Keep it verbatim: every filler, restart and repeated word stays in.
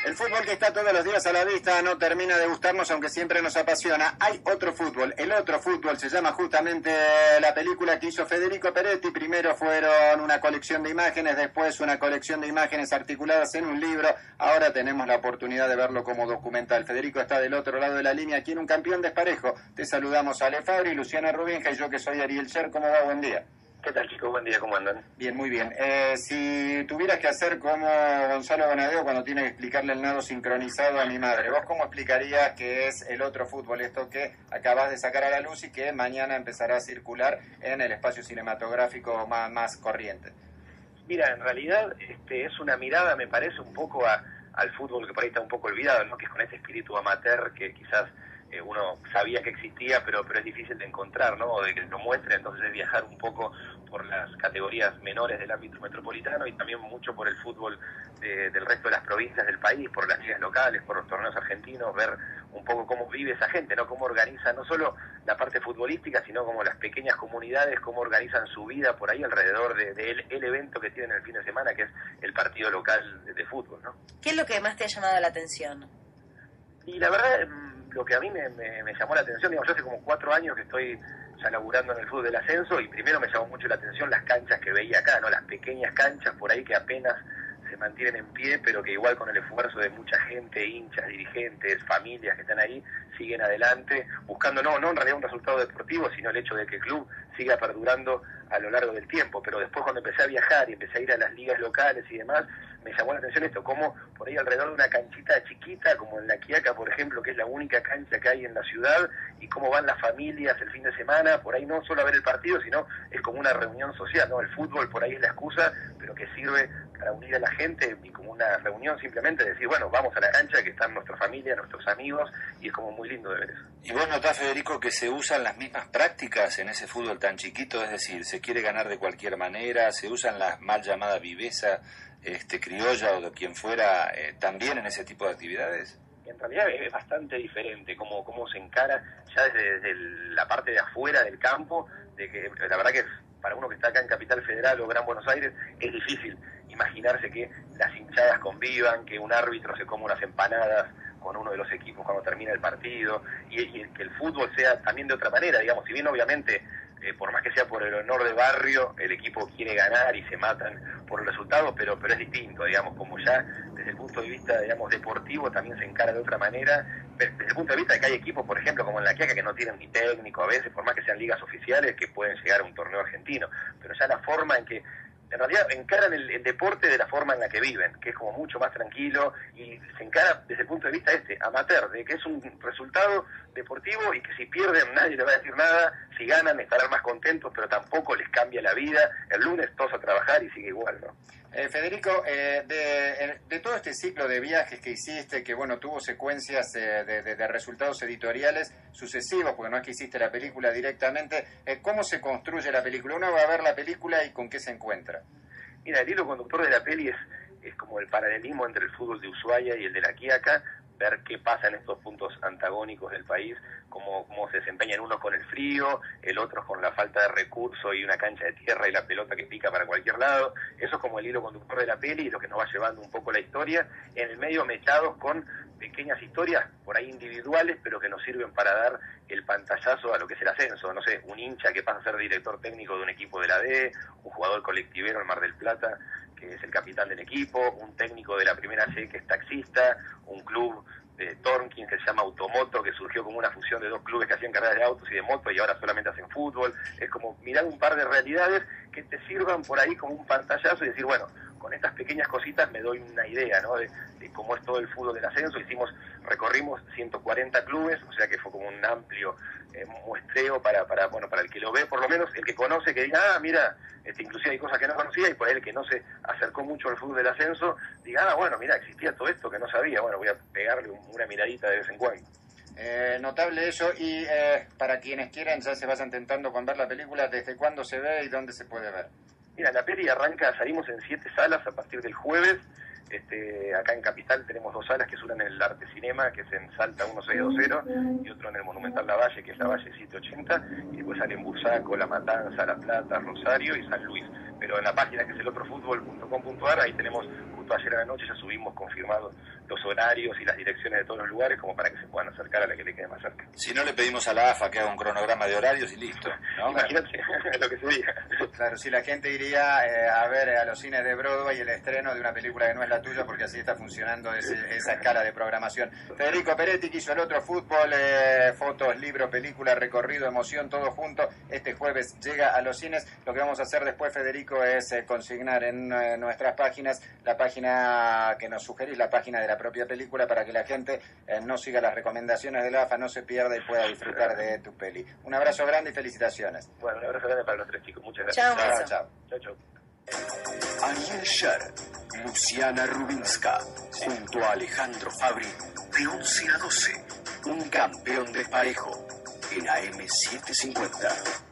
El fútbol que está todos los días a la vista no termina de gustarnos, aunque siempre nos apasiona. Hay otro fútbol, el otro fútbol se llama justamente la película que hizo Federico Peretti. Primero fueron una colección de imágenes, después una colección de imágenes articuladas en un libro. Ahora tenemos la oportunidad de verlo como documental. Federico está del otro lado de la línea, aquí en Un Campeón Desparejo. Te saludamos Ale Fabri, Luciana Rubinja y yo que soy Ariel Sher. ¿Cómo va? Buen día. ¿Qué tal, chicos? Buen día, ¿cómo andan? Bien, muy bien. Eh, si tuvieras que hacer como Gonzalo Bonadeo cuando tiene que explicarle el nado sincronizado a mi madre, ¿vos cómo explicarías que es el otro fútbol, esto que acabas de sacar a la luz y que mañana empezará a circular en el espacio cinematográfico más, más corriente? Mira, en realidad este, es una mirada, me parece, un poco a, al fútbol que por ahí está un poco olvidado, ¿no? Que es con ese espíritu amateur que quizás eh, uno sabía que existía, pero pero es difícil de encontrar, ¿no? O de que lo muestre, entonces es viajar un poco por las categorías menores del ámbito metropolitano y también mucho por el fútbol de, del resto de las provincias del país, por las ligas locales, por los torneos argentinos, ver un poco cómo vive esa gente, ¿no? Cómo organiza no solo la parte futbolística, sino como las pequeñas comunidades, cómo organizan su vida por ahí alrededor de, de el, el evento que tienen el fin de semana, que es el partido local de, de fútbol, ¿no? ¿Qué es lo que más te ha llamado la atención? Y la verdad, lo que a mí me, me, me llamó la atención, digamos, yo hace como cuatro años que estoy ya laburando en el fútbol del ascenso y primero me llamó mucho la atención las canchas que veía acá, ¿no? Las pequeñas canchas por ahí que apenas se mantienen en pie, pero que igual con el esfuerzo de mucha gente, hinchas, dirigentes, familias que están ahí, siguen adelante, buscando no, no en realidad un resultado deportivo, sino el hecho de que el club siga perdurando a lo largo del tiempo. Pero después cuando empecé a viajar y empecé a ir a las ligas locales y demás, me llamó la atención esto, cómo por ahí alrededor de una canchita chiquita, como en La Quiaca, por ejemplo, que es la única cancha que hay en la ciudad, y cómo van las familias el fin de semana, por ahí no solo a ver el partido, sino es como una reunión social, ¿no? El fútbol por ahí es la excusa, pero que sirve para unir a la gente y como una reunión simplemente decir, bueno, vamos a la cancha que están nuestra familia, nuestros amigos, y es como muy lindo de ver eso. ¿Y vos notás, Federico, que se usan las mismas prácticas en ese fútbol tan chiquito? Es decir, se quiere ganar de cualquier manera, se usan la mal llamada viveza este, criolla o de quien fuera eh, también en ese tipo de actividades. En realidad es bastante diferente cómo, cómo se encara ya desde, desde la parte de afuera del campo, de que la verdad que para uno que está acá en Capital Federal o Gran Buenos Aires es difícil imaginarse que las hinchadas convivan, que un árbitro se coma unas empanadas con uno de los equipos cuando termina el partido, y, y que el fútbol sea también de otra manera, digamos, si bien obviamente eh, por más que sea por el honor de barrio, el equipo quiere ganar y se matan por el resultado, pero pero es distinto, digamos, como ya desde el punto de vista, digamos, deportivo también se encara de otra manera, desde el punto de vista de que hay equipos, por ejemplo, como en La Quiaca, que no tienen ni técnico a veces, por más que sean ligas oficiales, que pueden llegar a un torneo argentino, pero ya la forma en que en realidad encaran el, el deporte de la forma en la que viven, que es como mucho más tranquilo, y se encara desde el punto de vista este, amateur, de que es un resultado deportivo y que si pierden nadie les va a decir nada, si ganan estarán más contentos, pero tampoco les cambia la vida, el lunes todos a trabajar y sigue igual, ¿no? Eh, Federico, eh, de, de todo este ciclo de viajes que hiciste, que bueno, tuvo secuencias eh, de, de, de resultados editoriales sucesivos, porque no es que hiciste la película directamente, eh, ¿cómo se construye la película? Uno va a ver la película y ¿con qué se encuentra? Mira, el hilo conductor de la peli es, es como el paralelismo entre el fútbol de Ushuaia y el de La Quiaca, ver qué pasa en estos puntos antagónicos del país, cómo, cómo se desempeñan unos con el frío, el otro con la falta de recursos y una cancha de tierra y la pelota que pica para cualquier lado. Eso es como el hilo conductor de la peli y lo que nos va llevando un poco la historia, en el medio mechados con pequeñas historias, por ahí individuales, pero que nos sirven para dar el pantallazo a lo que es el ascenso. No sé, un hincha que pasa a ser director técnico de un equipo de la D, un jugador colectivero en Mar del Plata, que es el capitán del equipo, un técnico de la primera C que es taxista, un club de Tornquín que se llama Automoto, que surgió como una fusión de dos clubes que hacían carreras de autos y de moto y ahora solamente hacen fútbol. Es como mirar un par de realidades que te sirvan por ahí como un pantallazo y decir, bueno, con estas pequeñas cositas me doy una idea, ¿no? De, de cómo es todo el fútbol del ascenso. Hicimos, recorrimos ciento cuarenta clubes, o sea que fue como un amplio eh, muestreo para, para, bueno, para el que lo ve, por lo menos el que conoce, que diga, ah, mira, este, inclusive hay cosas que no conocía, y por ahí el que no se acercó mucho al fútbol del ascenso, diga, ah, bueno, mira, existía todo esto que no sabía, bueno, voy a pegarle un, una miradita de vez en cuando. Eh, notable eso, y eh, para quienes quieran ya se vayan tentando con ver la película, ¿desde cuándo se ve y dónde se puede ver? Mira, la peli arranca, salimos en siete salas a partir del jueves. Este, acá en Capital tenemos dos salas, que es una en el Arte Cinema, que es en Salta mil seiscientos veinte, y otro en el Monumental Lavalle, que es Lavalle setecientos ochenta, y después sale en Bursaco, La Matanza, La Plata, Rosario y San Luis. Pero en la página que es el otro fútbol punto com punto ar, ahí tenemos pronto, ayer a la noche ya subimos confirmados los horarios y las direcciones de todos los lugares como para que se puedan acercar a la que le quede más cerca. Si no, le pedimos a la A F A que haga un cronograma de horarios y listo, ¿no? Imagínate lo que sería. Claro, si la gente iría eh, a ver a los cines de Broadway el estreno de una película que no es la tuya, porque así está funcionando ese, esa escala de programación. Federico Peretti, que hizo El Otro Fútbol, eh, fotos, libro, película, recorrido, emoción, todo junto. Este jueves llega a los cines. Lo que vamos a hacer después, Federico, es eh, consignar en eh, nuestras páginas, la página que nos sugerís, la página de la propia película, para que la gente eh, no siga las recomendaciones de la A F A, no se pierda y pueda disfrutar de tu peli. Un abrazo grande y felicitaciones. Bueno, un abrazo grande para los tres chicos. Muchas gracias. Chao, Chao, beso. chao. Chao, chao. Ariel Sher, Luciana Rubinska, junto a Alejandro Fabri, de once a doce, un campeón de parejo, en A M setecientos cincuenta.